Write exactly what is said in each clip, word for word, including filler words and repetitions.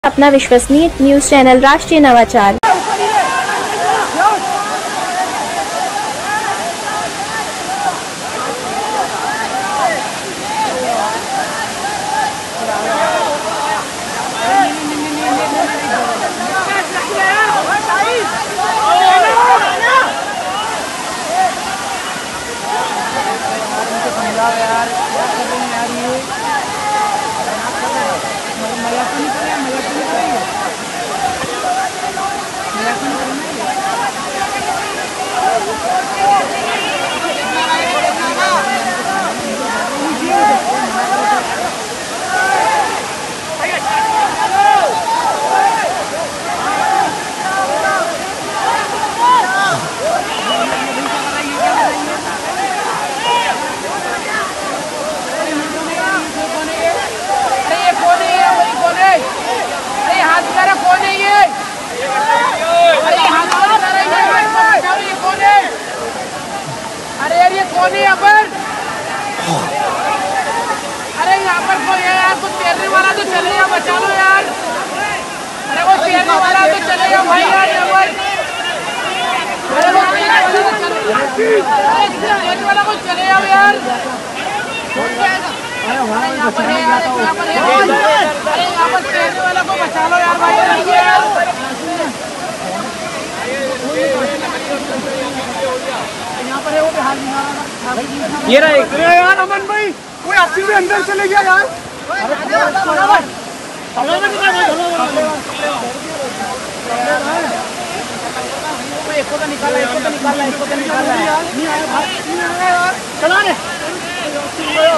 अपना विश्वसनीय news channel राष्ट्रीय नवाचार। अरे यार ये कौन है यहाँ पर? अरे यहाँ पर कोई है यार, कुछ तैरने वाला तो चले यार, बचा लो यार। अरे वो तैरने वाला तो चले यार भाई यार यहाँ पर। अरे वो तैरने वाला तो चले, अरे तैरने वाला को चले यार यार। अरे यहाँ पर है यार, यहाँ पर है, अरे यहाँ पर तैरने वाला को बचा लो यार भाई यार। ये रहा एक। अरे यार अमन भाई, कोई अस्सी में अंदर चले गया यार। एको तो निकाला, एको तो निकाला, एको तो निकाला यार। नहीं आया भाई, नहीं आया यार। चला रे।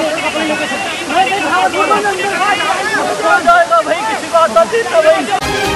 भाई किसी बात नहीं था भाई।